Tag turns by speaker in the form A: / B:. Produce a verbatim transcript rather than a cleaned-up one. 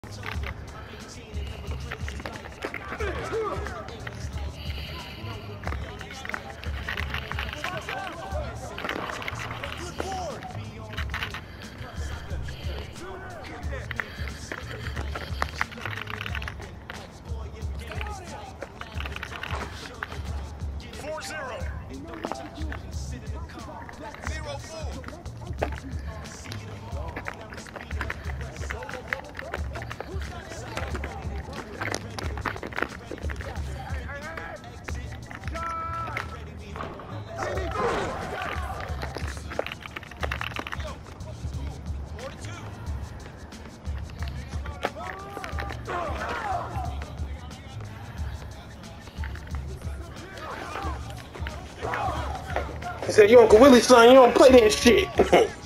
A: He said, "You Uncle Willie's son, you don't play that shit."